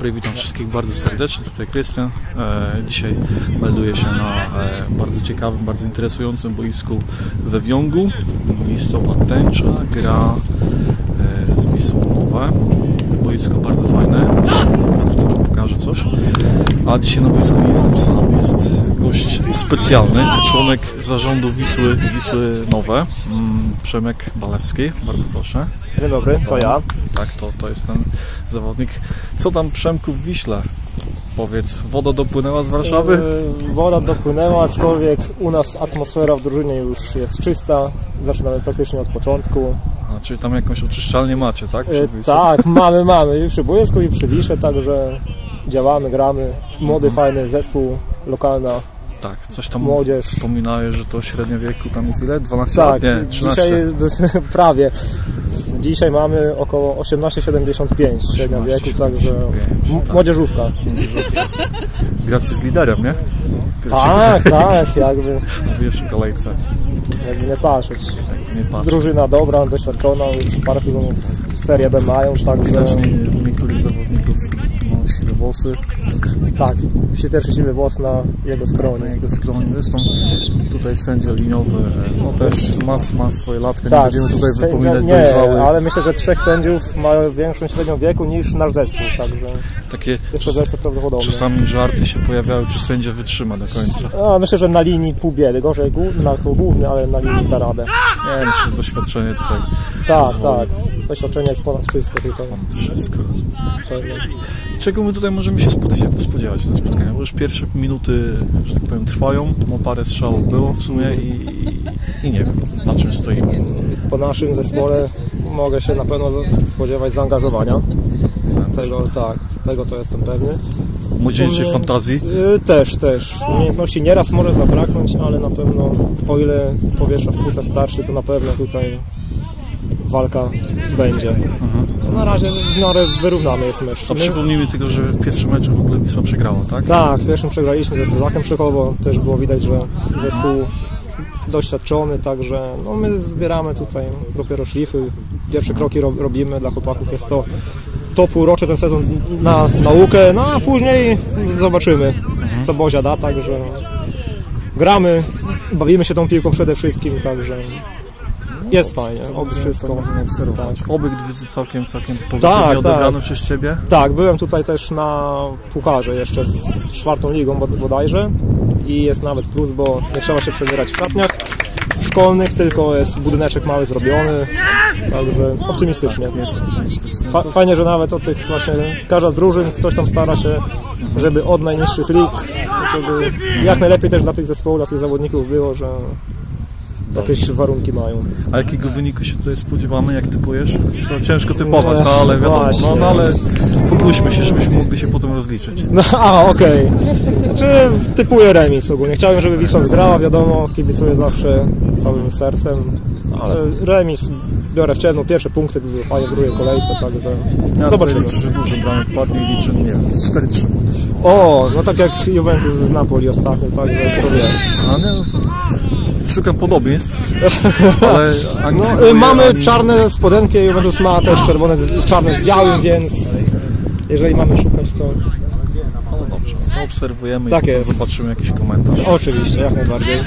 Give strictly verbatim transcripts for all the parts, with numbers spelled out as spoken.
dobry, witam wszystkich bardzo serdecznie, tutaj Krystian. E, dzisiaj melduję się na e, bardzo ciekawym, bardzo interesującym boisku we Wiongu. Miejscowa Tęcza gra e, z Wisłą Nowe. Boisko bardzo fajne, wkrótce wam pokażę coś. A dzisiaj na boisku nie jestem sam, jest gość specjalny, członek zarządu Wisły, Wisły Nowe, Przemek Balewski, bardzo proszę. Dzień dobry, to, to ja. Tak, to, to jest ten zawodnik. Co tam, Przemku, w Wiśle? Powiedz, woda dopłynęła z Warszawy? Yy, woda dopłynęła, aczkolwiek u nas atmosfera w drużynie już jest czysta. Zaczynamy praktycznie od początku. A, czyli tam jakąś oczyszczalnię macie, tak? Yy, tak, mamy, mamy. I przy boisku, i przy Wiśle, także działamy, gramy. Młody, mhm. fajny zespół, lokalna. Tak, coś tam młodzież. Wspominałeś, że to średnie wieku tam jest ile? dwanaście tak, lat? Nie, trzynaście. Dzisiaj prawie. Dzisiaj mamy około osiemnaście siedemdziesiąt pięć średnia wieku, także tak. młodzieżówka. młodzieżówka. Gracie z liderem, nie? Tak, tak, jakby. W pierwszej kolejce. Jakby nie patrzeć. Nie patrzeć. Drużyna dobra, doświadczona, już parę sezonów w Serie B mają, także... Też niektórych zawodników ma siwe włosy. Tak, i też siwy włos na jego skronie. Na jego skronie. Zresztą tutaj sędzia liniowy no też ma, ma swoje latka, tak, nie będziemy tutaj sędzia, wypominać nie, dojrzały. ale myślę, że trzech sędziów ma większą średnią wieku niż nasz zespół, także takie jest to zespół prawdopodobne. Czasami żarty się pojawiały, czy sędzia wytrzyma do końca. A, myślę, że na linii pół biedy, gorzej na główny, ale na linii da radę. Nie, myślę, że doświadczenie tutaj Tak, pozwoli. tak, doświadczenie jest ponad wszystko tutaj. Ponad wszystko. Pewnie. Czego my tutaj możemy się spodziewać na spotkaniu? Bo już pierwsze minuty, że tak powiem, trwają, no parę strzałów było w sumie i, i, i nie wiem, na czym stoimy. Po naszym zespole mogę się na pewno spodziewać zaangażowania. Tego, tak, tego to jestem pewny. Młodzieńczej fantazji? Też, też. Umiejętności nieraz może zabraknąć, ale na pewno, o ile powietrza w płucach starczy, to na pewno tutaj walka będzie. Mhm. Na razie w miarę wyrównany jest mecz. A przypomnijmy tylko, że w pierwszym meczu w ogóle Wisła przegrała, tak? Tak, w pierwszym przegraliśmy ze Słowachem Przechowo. Też było widać, że zespół doświadczony, także no my zbieramy tutaj dopiero szlify. Pierwsze kroki ro robimy dla chłopaków. Jest to to półrocze ten sezon na naukę, no a później zobaczymy, co Bozia da, także gramy, bawimy się tą piłką przede wszystkim, także jest fajnie, oby wszystko. Możemy obserwować. Tak. Obydwie całkiem, całkiem pozytywnie tak, odebrane tak. przez Ciebie? Tak, byłem tutaj też na pucharze jeszcze z czwartą ligą bodajże i jest nawet plus, bo nie trzeba się przebierać w szatniach szkolnych, tylko jest budyneczek mały zrobiony, także optymistycznie. Fa fajnie, że nawet o tych właśnie, każda z drużyn, ktoś tam stara się, żeby od najniższych lig, żeby jak najlepiej też dla tych zespołów, dla tych zawodników było, że jakieś warunki mają. A jakiego wyniku się tutaj spodziewamy, jak typujesz? Chociaż no, ciężko typować, no ale wiadomo, no, no ale pokúśmy się, żebyśmy mogli się potem rozliczyć. No a okej. Okay. Znaczy typuję remis ogólnie. Chciałem, żeby Wisła wygrała, wiadomo, kibicuję zawsze całym sercem, ale remis biorę w ciemno, pierwsze punkty były fajnie w drugiej kolejce, także ja zobaczymy. Liczę, że dużo bramek padnie i liczę, nie wiem, cztery trzy. O, no tak jak Juventus z Napoli ostatnio, także kto wie. A nie, no to... Szukam podobieństw, ale ani no, mamy ani... czarne spodenki, Juventus ma też czerwone, czarne z białym, więc jeżeli mamy szukać, to... No dobrze, to obserwujemy tak i jest. Zobaczymy jakiś komentarz. Oczywiście, jak najbardziej.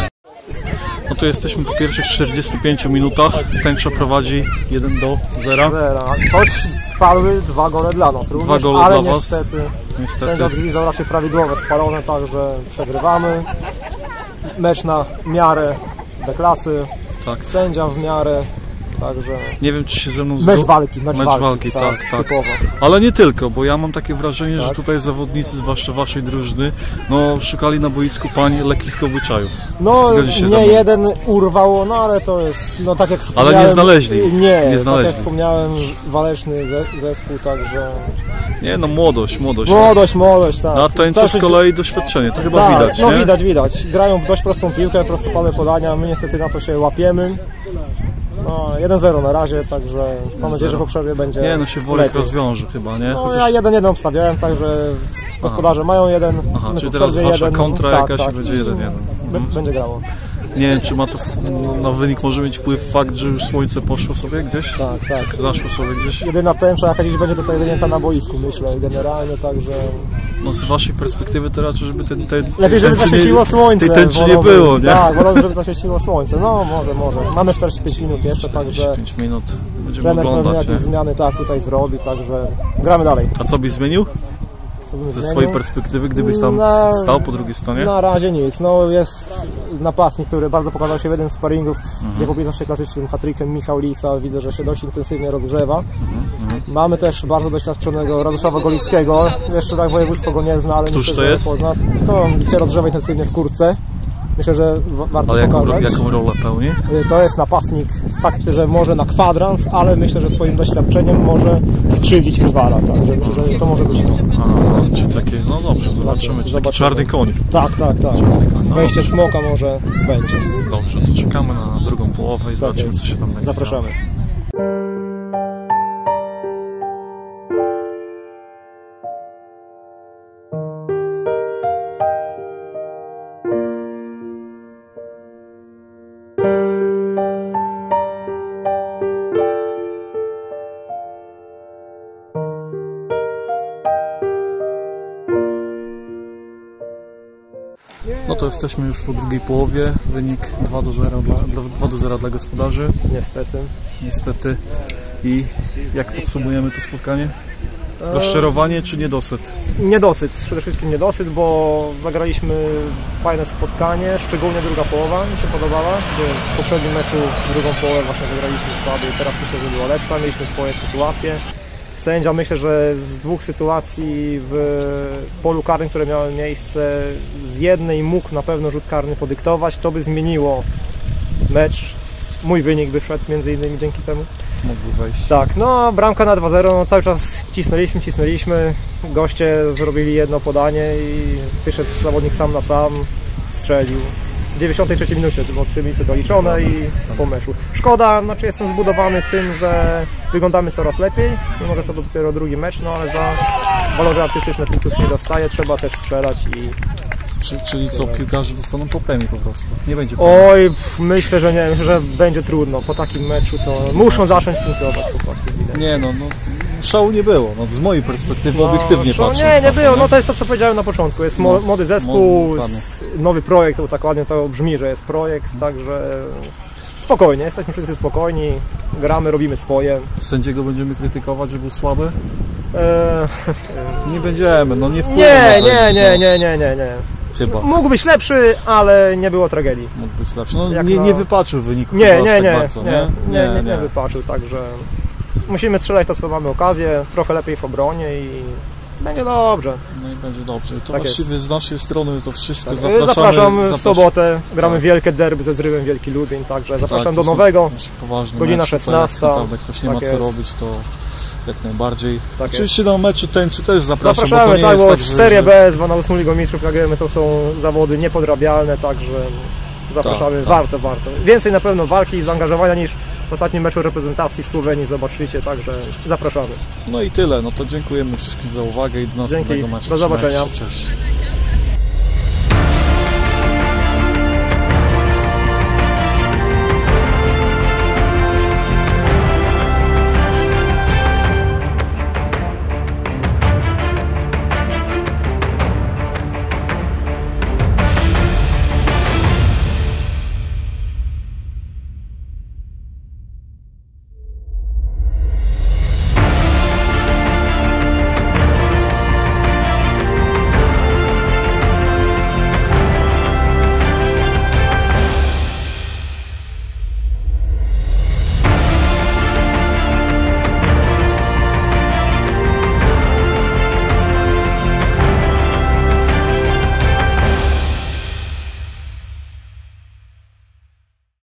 No to jesteśmy po pierwszych czterdziestu pięciu minutach, Tęcza prowadzi jeden do zera. Choć padły dwa gole dla nas również, dwa gole ale dla niestety, niestety sędzia odgwizdał raczej prawidłowe spalone, także przegrywamy. Mecz na miarę B-klasy, tak. Sędzia w miarę, także... Nie wiem, czy się ze mną... Mecz walki, mecz, mecz walki, walki, tak, tak, tak. Typowo. Ale nie tylko, bo ja mam takie wrażenie, tak. że tutaj zawodnicy, zwłaszcza waszej drużyny, no szukali na boisku pań lekkich obyczajów. No, nie jeden urwał, no ale to jest, no tak jak wspomniałem... Ale nie znaleźli. Nie, nie znaleźli. tak jak wspomniałem, waleczny zespół, także... Nie no, młodość, młodość. Młodość, młodość, tak. Na Tęczy z kolei doświadczenie, to chyba tak, widać, no nie? widać, widać. Grają w dość prostą piłkę, prostopadłe podania, my niestety na to się łapiemy. No, jeden zero na razie, także mam nadzieję, że po przerwie będzie Nie, no się Wolek rozwiąże chyba, nie? No Chociaż... ja jeden jeden obstawiałem, także gospodarze Aha. mają jeden, Aha, my czyli po teraz wasza jeden. kontra tak, jakaś tak. będzie jeden jeden. Mhm. Będzie grało. Nie wiem, czy ma to w, na wynik może mieć wpływ fakt, że już słońce poszło sobie gdzieś? Tak, tak. Zaszło sobie gdzieś? Jedyna tęcza jaka dziś będzie, to ta jedynie ta na boisku, myślę, generalnie, także... No z waszej perspektywy to raczej, żeby ten, ten Lepiej, żeby zaświeciło słońce. Tej tęczy nie było, nie? Tak, wolałbym, żeby zaświeciło słońce. No, może, może. Mamy czterdzieści pięć minut jeszcze, także... pięć minut będziemy trener pewnie oglądać, jakieś nie? zmiany tak tutaj zrobi, także gramy dalej. A co byś zmienił? Co bym Ze zmienił? swojej perspektywy, gdybyś tam Na- stał po drugiej stronie? Na razie nic. No, jest napastnik, który bardzo pokazał się w jednym z sparingów, Mhm. gdzie popisał się klasycznym hat-trickiem, Michał Lica. Widzę, że się dość intensywnie rozgrzewa. Mhm. Mamy też bardzo doświadczonego Radosława Golickiego. Jeszcze tak województwo go nie zna, ale Któż myślę, to że jest? pozna. To się rozgrzewa intensywnie w kurce. Myślę, że wa- warto Ale jaką, pokazać. jaką rolę pełni? To jest napastnik, fakt, że może na kwadrans, ale myślę, że swoim doświadczeniem może skrzywdzić rywala, także myślę, że to może być to. Aha, czy takie, no dobrze, zobaczymy, czy taki Zobaczymy. czarny koń. Tak, tak, tak. Wejście smoka może będzie. Dobrze, to czekamy na drugą połowę i zobaczymy, jest. co się tam będzie. Zapraszamy. No to jesteśmy już po drugiej połowie, wynik dwa do zera dla, dla, dwa do zera dla gospodarzy, Niestety. niestety. I jak podsumujemy to spotkanie? Rozczarowanie czy niedosyt? Niedosyt, przede wszystkim niedosyt, bo zagraliśmy fajne spotkanie, szczególnie druga połowa mi się podobała, gdzie w poprzednim meczu drugą połowę właśnie zagraliśmy słabiej, teraz myślę, że była lepsza, mieliśmy swoje sytuacje. Sędzia, myślę, że z dwóch sytuacji w polu karnym, które miały miejsce, z jednej mógł na pewno rzut karny podyktować, to by zmieniło mecz. Mój wynik by wszedł między innymi dzięki temu. Mógłby wejść. Tak, no bramka na dwa zero, no, cały czas cisnęliśmy, cisnęliśmy. Goście zrobili jedno podanie i wyszedł zawodnik sam na sam, strzelił. W dziewięćdziesiątej trzeciej minucie, to było trzy minuty doliczone i po meczu. Szkoda, znaczy jestem zbudowany tym, że wyglądamy coraz lepiej, mimo że to dopiero drugi mecz, no ale za walory artystyczne punktów się nie dostaje, trzeba też strzelać i... Czy, czyli co, piłkarze dostaną po premii po prostu? Nie będzie premii. Oj, pff, myślę, że nie, myślę, że będzie trudno. Po takim meczu to muszą zacząć punktować chłopaki. Nie no, no, szału nie było, no, z mojej perspektywy obiektywnie No, patrząc. nie, nie na to, było, no to jest to, co powiedziałem na początku. Jest mo- No, młody zespół, młody, s- nowy projekt, to tak ładnie to brzmi, że jest projekt, także spokojnie, jesteśmy wszyscy spokojni, gramy, robimy swoje. Sędziego będziemy krytykować, że był słaby? Eee, Nie będziemy, no nie wpływa nie, na nie, to, nie, no, nie, nie, nie, nie. Chyba. Mógł być lepszy, ale nie było tragedii. Mógł być lepszy. No, Jak nie, na- nie wypaczył wyniku. Nie, chyba aż nie, tak nie, bardzo, nie, nie, nie, nie wypaczył, także musimy strzelać to, co mamy okazję, trochę lepiej w obronie i będzie dobrze. No i będzie dobrze. To Tak właściwie z naszej strony to wszystko. Tak, Zapraszamy, zapraszam w zaprasz- sobotę, gramy Tak. wielkie derby ze Zrywem Wielki Lubień, także zapraszam Tak, do to są nowego. już poważne godzina mecze, szesnasta. Tak, naprawdę ktoś nie Tak ma co jest. robić, to jak najbardziej. Tak Oczywiście na mecze tęczy też zapraszam, Zapraszamy, bo to nie tak, jest bo tak, że, Serię że... B z dwa na ósmą Ligą Mistrzów, jak wiemy, to są zawody niepodrabialne, także zapraszamy, Tak, tak. warto, warto. Więcej na pewno walki i zaangażowania niż w ostatnim meczu reprezentacji w Słowenii, zobaczycie, także zapraszamy. No i tyle, no to dziękujemy wszystkim za uwagę i do następnego Dzięki, meczu. do zobaczenia. Trzymajcie się, cześć.